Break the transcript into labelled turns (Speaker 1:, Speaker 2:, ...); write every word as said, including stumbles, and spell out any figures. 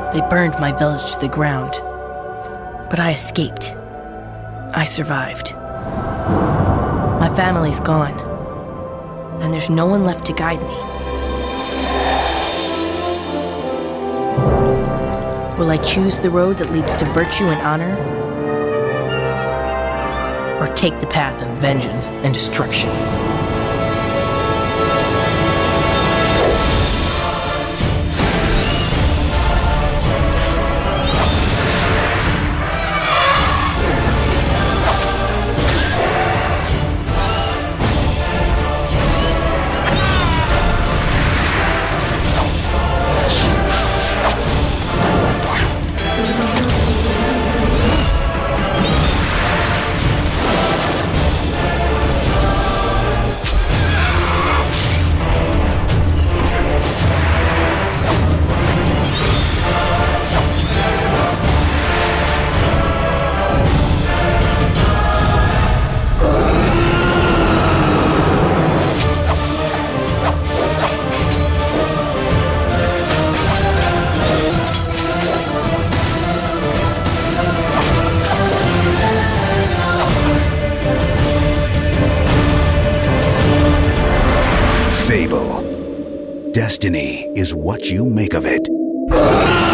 Speaker 1: They burned my village to the ground. But I escaped. I survived. My family's gone. And there's no one left to guide me. Will I choose the road that leads to virtue and honor? Or take the path of vengeance and destruction?
Speaker 2: Fable. Destiny is what you make of it.